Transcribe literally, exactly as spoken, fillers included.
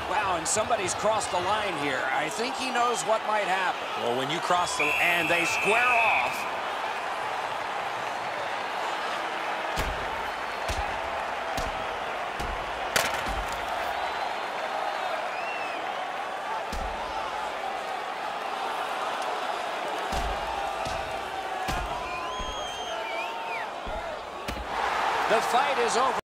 Wow, and somebody's crossed the line here. I think he knows what might happen. Well, when you cross the... And they square off. The fight is over.